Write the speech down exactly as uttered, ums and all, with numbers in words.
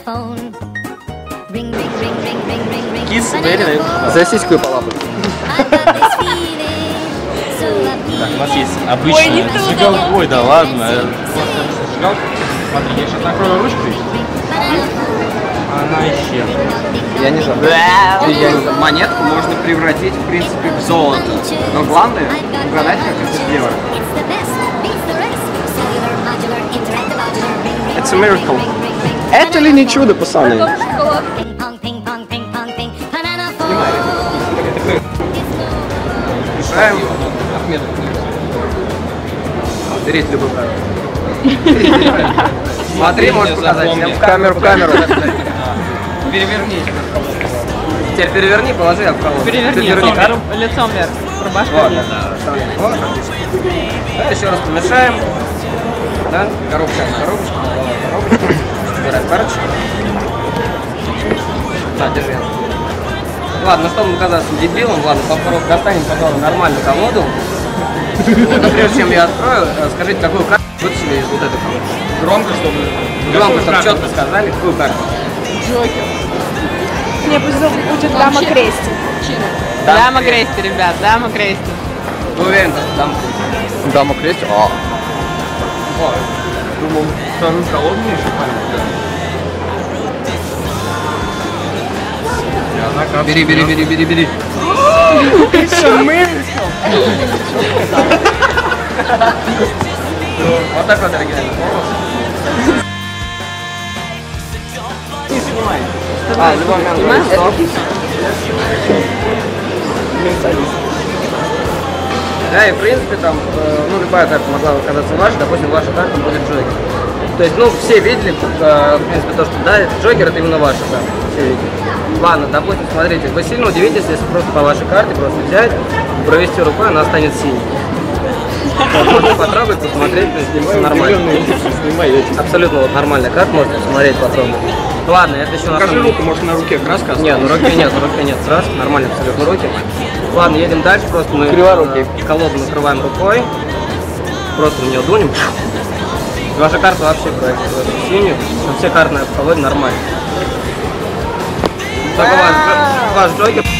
Кис, Берри, За сиську полапать. так, у нас есть обычная зажигалка. Ой, да ладно. Зажигалка. Смотри, я сейчас накрою ручкой. Она исчезла. Я не жал. Монетку можно превратить, в принципе, в золото. Но главное угадать, как это сделать. It's a miracle. Это ли не чудо, пацаны? Решаем. Берите любую карту. Смотри, можешь показать. В камеру, в камеру. Переверни. Теперь переверни, положи, а в колоду. Переверни, карту. лицом вверх. Рубашка Вот, вниз. да, вот, отлично. Да, еще раз помешаем. Да, коробка, коробочка, коробочка. Собираем карточку. Да, держи. Ладно, чтобы не казаться дебилом, ладно, попробуем, достанем, пожалуй, нормальную колоду. Вот, но прежде чем я открою, скажите, какую карту вытащили из вот этой колоды. Громко, чтобы... Громко, чтобы четко сказали, какую карту. Джокер. Мне пусть будет дама крести. Дама крести, ребят, дама крести. Вы уверены, что дама крести? Дама крест? А. Думал, вторую колодную еще пойму. Бери, бери, бери, бери, бери. Вот так вот оригинально. Не снимай. А, любой момент. Да, и в принципе там, ну, любая карта могла оказаться вашей, допустим, ваша карта будет Джокер. То есть, ну, все видели, в принципе, то, что, да, Джокер это именно ваша карта. Все видели. Ладно, допустим, смотрите, вы сильно удивитесь, если просто по вашей карте просто взять, провести рукой, она станет синей. Можно потрогать, посмотреть, то есть, нормально. Абсолютно вот нормальная карта, можете посмотреть, потрогать. Ладно, это еще на Покажи руку, может на руке краска осталась? Нет, ну руки нет, руки нет, сразу, нормально абсолютно руки. Ладно, едем дальше, просто мы Криворукий. э, колоду накрываем рукой, просто в нее дунем. Ваша карта вообще проект синюю, но все карты на колоде нормально. Только ваш, ваш Джокер.